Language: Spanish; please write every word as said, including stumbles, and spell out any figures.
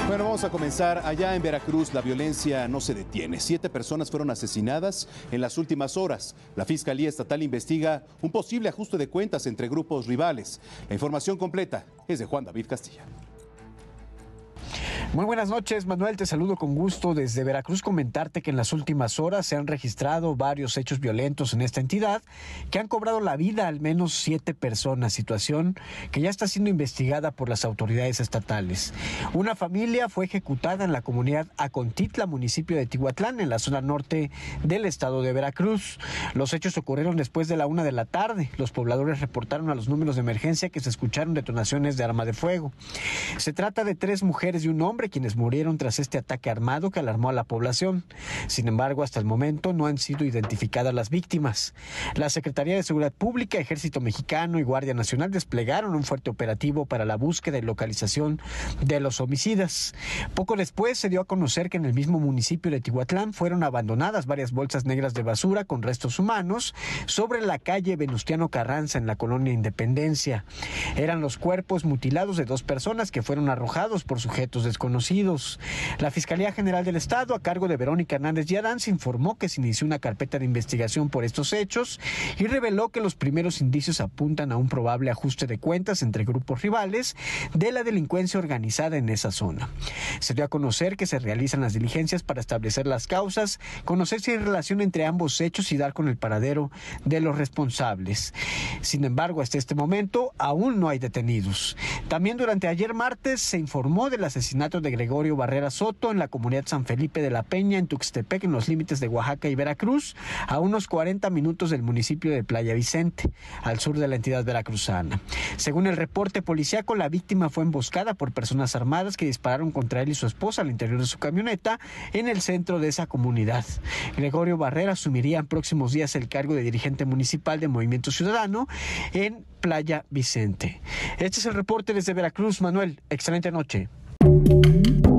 Bueno, vamos a comenzar. Allá en Veracruz la violencia no se detiene. Siete personas fueron asesinadas en las últimas horas. La Fiscalía Estatal investiga un posible ajuste de cuentas entre grupos rivales. La información completa es de Juan David Castilla. Muy buenas noches, Manuel, te saludo con gusto desde Veracruz. Comentarte que en las últimas horas se han registrado varios hechos violentos en esta entidad que han cobrado la vida a al menos siete personas, situación que ya está siendo investigada por las autoridades estatales. Una familia fue ejecutada en la comunidad Acontitla, municipio de Tihuatlán, en la zona norte del estado de Veracruz. Los hechos ocurrieron después de la una de la tarde. Los pobladores reportaron a los números de emergencia que se escucharon detonaciones de arma de fuego. Se trata de tres mujeres y un hombre quienes murieron tras este ataque armado que alarmó a la población. Sin embargo, hasta el momento no han sido identificadas las víctimas. La Secretaría de Seguridad Pública, Ejército Mexicano y Guardia Nacional desplegaron un fuerte operativo para la búsqueda y localización de los homicidas. Poco después se dio a conocer que en el mismo municipio de Tihuatlán fueron abandonadas varias bolsas negras de basura con restos humanos sobre la calle Venustiano Carranza en la colonia Independencia. Eran los cuerpos mutilados de dos personas que fueron arrojados por sujetos desconocidos. La Fiscalía General del Estado, a cargo de Verónica Hernández Yadán, se informó que se inició una carpeta de investigación por estos hechos y reveló que los primeros indicios apuntan a un probable ajuste de cuentas entre grupos rivales de la delincuencia organizada en esa zona. Se dio a conocer que se realizan las diligencias para establecer las causas, conocer si hay relación entre ambos hechos y dar con el paradero de los responsables. Sin embargo, hasta este momento aún no hay detenidos. También durante ayer martes se informó del asesinato de Gregorio Barrera Soto en la comunidad San Felipe de la Peña, en Tuxtepec, en los límites de Oaxaca y Veracruz, a unos cuarenta minutos del municipio de Playa Vicente, al sur de la entidad veracruzana. Según el reporte policíaco, la víctima fue emboscada por personas armadas que dispararon contra él y su esposa al interior de su camioneta en el centro de esa comunidad. Gregorio Barrera asumiría en próximos días el cargo de dirigente municipal de Movimiento Ciudadano en Playa Vicente. Este es el reporte desde Veracruz, Manuel. Excelente noche.